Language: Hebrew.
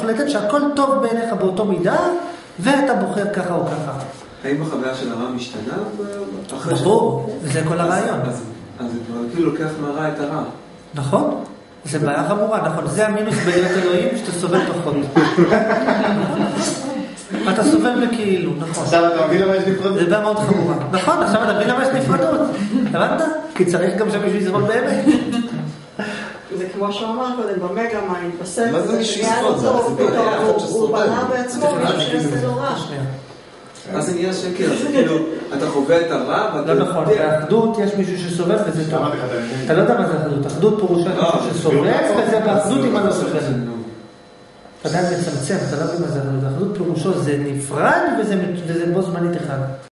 מוחלטת שהכל טוב בעיניך באותו מידה, ואתה בוחר ככה או ככה. האם החוויה של הרע משתנה? ברור, וזה כל הרעיון. אז זה כאילו לוקח מהרע את הרע. נכון, זה בעיה חמורה, נכון, זה המינוס בלהיות אלוהים, שאתה סובל פחות. אתה סובל בכאילו, נכון. עכשיו אתה מבין למה יש נפרדות? זה בעיה מאוד חמורה. נכון, עכשיו אתה מבין למה יש נפרדות. הבנת? כי צריך גם שמישהו יסבול באמת. זה כמו שאמר קודם, במגה מים, בספר, מה זה מישהו יסבול? זה בעיה אחת שסובל. הוא בנה בעצמו, מישהו יעשה לו רע. אז זה נהיה שקר, זה כאילו, אתה חווה את הרע, ואתה... לא נכון, באחדות יש מישהו שסובל וזה טוב. אתה לא יודע מה זה אחדות, אחדות פירושה מישהו שסובל, וזה באחדות עם לא סובל. אתה יודע מצמצם, אתה לא יודע מה זה אחדות, אחדות פירושו זה נפרד וזה בו זמנית אחד.